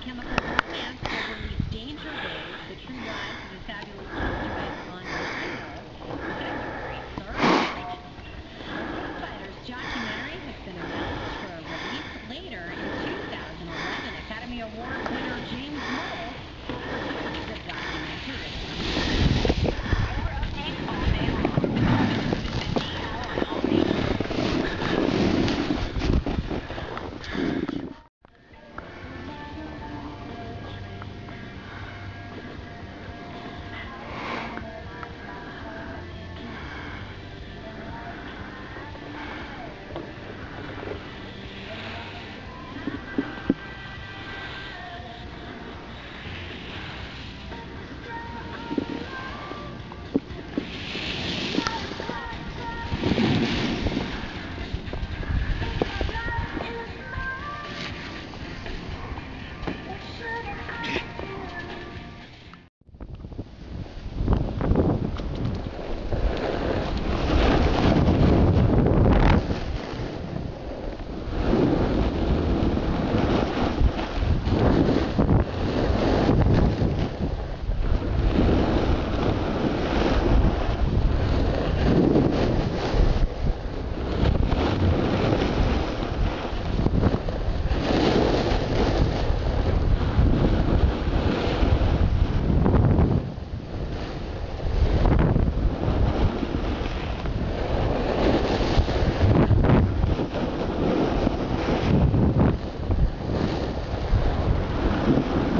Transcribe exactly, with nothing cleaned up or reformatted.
chemical plants will release danger waves. The true rise of the fabulous tortugas on Rhino. February third. The Fighters documentary has been announced for a release later in two thousand eleven. Academy Award winner James Mull produced the documentary. More updates all day long. Visit now on all major Thank you.